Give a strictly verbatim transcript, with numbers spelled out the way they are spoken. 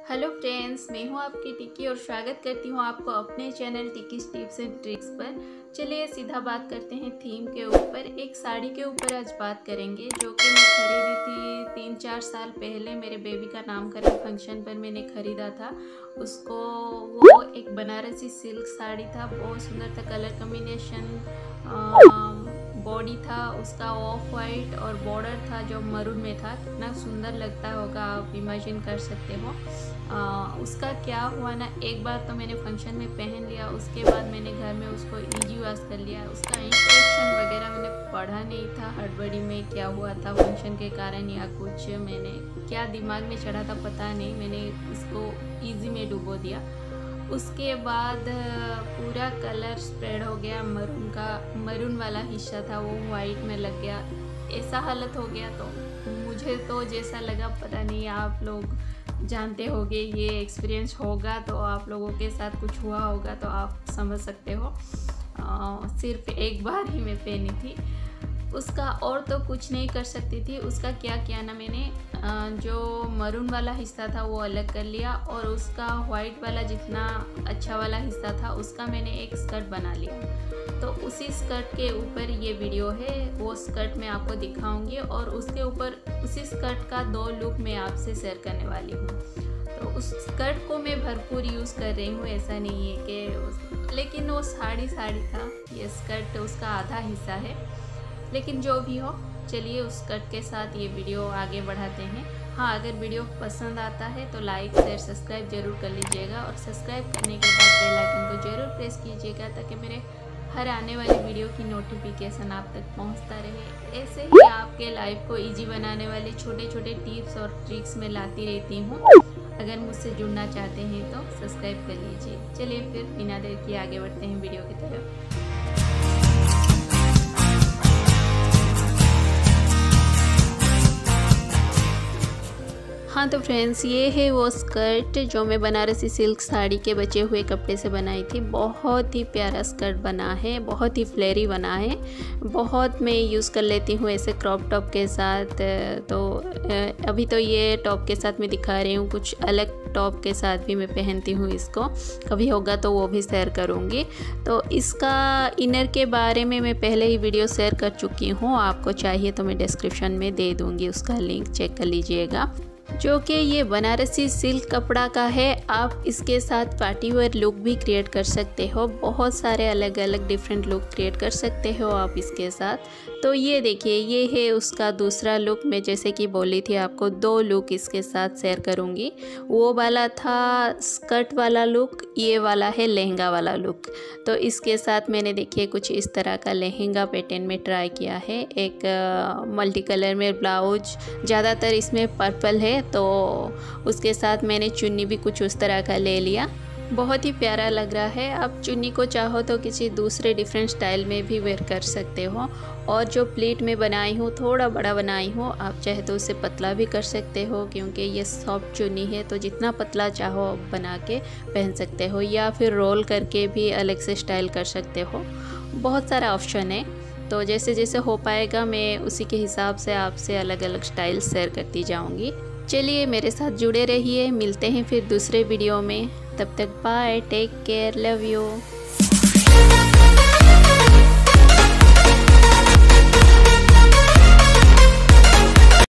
Hello friends, मैं हूं आपकी टिक्की और स्वागत करती हूं आपको अपने चैनल टिक्की टिप्स एंड ट्रिक्स पर। चलिए सीधा बात करते हैं थीम के ऊपर। एक साड़ी के ऊपर आज बात करेंगे जो कि मैं खरीदी थी तीन चार साल पहले। मेरे बेबी का नामकरण फंक्शन पर मैंने ख़रीदा था उसको। वो एक बनारसी सिल्क साड़ी था, बहुत सुंदर था। कलर कॉम्बिनेशन, बॉडी था उसका ऑफ वाइट और बॉर्डर था जो मरून में था। कितना सुंदर लगता होगा आप इमेजिन कर सकते हो। आ, उसका क्या हुआ ना, एक बार तो मैंने फंक्शन में पहन लिया, उसके बाद मैंने घर में उसको इजी वॉश कर लिया। उसका इंस्ट्रक्शन वगैरह मैंने पढ़ा नहीं था, हड़बड़ी में क्या हुआ था फंक्शन के कारण या कुछ मैंने क्या दिमाग में चढ़ा था पता नहीं, मैंने इसको इजी में डुबो दिया। उसके बाद पूरा कलर स्प्रेड हो गया, मरून का मरून वाला हिस्सा था वो वाइट में लग गया। ऐसा हालत हो गया तो मुझे तो जैसा लगा पता नहीं, आप लोग जानते होंगे, ये एक्सपीरियंस होगा तो आप लोगों के साथ कुछ हुआ होगा तो आप समझ सकते हो। आ, सिर्फ एक बार ही मैं पहनी थी उसका, और तो कुछ नहीं कर सकती थी। उसका क्या किया ना, मैंने जो मरून वाला हिस्सा था वो अलग कर लिया और उसका वाइट वाला जितना अच्छा वाला हिस्सा था उसका मैंने एक स्कर्ट बना लिया। तो उसी स्कर्ट के ऊपर ये वीडियो है, वो स्कर्ट मैं आपको दिखाऊंगी और उसके ऊपर उसी स्कर्ट का दो लुक मैं आपसे शेयर करने वाली हूँ। तो उस स्कर्ट को मैं भरपूर यूज़ कर रही हूँ, ऐसा नहीं है कि, लेकिन वो साड़ी साड़ी था, ये स्कर्ट उसका आधा हिस्सा है। लेकिन जो भी हो, चलिए उस कट के साथ ये वीडियो आगे बढ़ाते हैं। हाँ, अगर वीडियो पसंद आता है तो लाइक शेयर सब्सक्राइब जरूर कर लीजिएगा और सब्सक्राइब करने के बाद बेल आइकन को जरूर प्रेस कीजिएगा ताकि मेरे हर आने वाली वीडियो की नोटिफिकेशन आप तक पहुंचता रहे। ऐसे ही आपके लाइफ को इजी बनाने वाले छोटे छोटे टिप्स और ट्रिक्स मैं लाती रहती हूँ। अगर मुझसे जुड़ना चाहते हैं तो सब्सक्राइब कर लीजिए। चलिए फिर बिना देर किए आगे बढ़ते हैं वीडियो की तरफ। हाँ तो फ्रेंड्स, ये है वो स्कर्ट जो मैं बनारसी सिल्क साड़ी के बचे हुए कपड़े से बनाई थी। बहुत ही प्यारा स्कर्ट बना है, बहुत ही फ्लेरी बना है। बहुत मैं यूज़ कर लेती हूँ ऐसे क्रॉप टॉप के साथ। तो अभी तो ये टॉप के साथ मैं दिखा रही हूँ, कुछ अलग टॉप के साथ भी मैं पहनती हूँ इसको। कभी होगा तो वो भी शेयर करूँगी। तो इसका इनर के बारे में मैं पहले ही वीडियो शेयर कर चुकी हूँ, आपको चाहिए तो मैं डिस्क्रिप्शन में दे दूँगी, उसका लिंक चेक कर लीजिएगा। जो कि ये बनारसी सिल्क कपड़ा का है। आप इसके साथ पार्टी वेयर लुक भी क्रिएट कर सकते हो, बहुत सारे अलग अलग डिफरेंट लुक क्रिएट कर सकते हो आप इसके साथ। तो ये देखिए, ये है उसका दूसरा लुक। मैं जैसे कि बोली थी आपको दो लुक इसके साथ शेयर करूँगी। वो वाला था स्कर्ट वाला लुक, ये वाला है लहंगा वाला लुक। तो इसके साथ मैंने देखिए कुछ इस तरह का लहंगा पैटर्न में ट्राई किया है। एक मल्टी कलर में ब्लाउज, ज़्यादातर इसमें पर्पल है, तो उसके साथ मैंने चुन्नी भी कुछ उस तरह का ले लिया। बहुत ही प्यारा लग रहा है। आप चुन्नी को चाहो तो किसी दूसरे डिफरेंट स्टाइल में भी वेयर कर सकते हो। और जो प्लीट में बनाई हूँ थोड़ा बड़ा बनाई हूँ, आप चाहे तो उसे पतला भी कर सकते हो क्योंकि ये सॉफ्ट चुन्नी है, तो जितना पतला चाहो बना के पहन सकते हो, या फिर रोल करके भी अलग से स्टाइल कर सकते हो। बहुत सारा ऑप्शन है, तो जैसे जैसे हो पाएगा मैं उसी के हिसाब से आपसे अलग अलग स्टाइल शेयर करती जाऊँगी। चलिए मेरे साथ जुड़े रहिए, मिलते हैं फिर दूसरे वीडियो में। तब तक bye, take care, love you.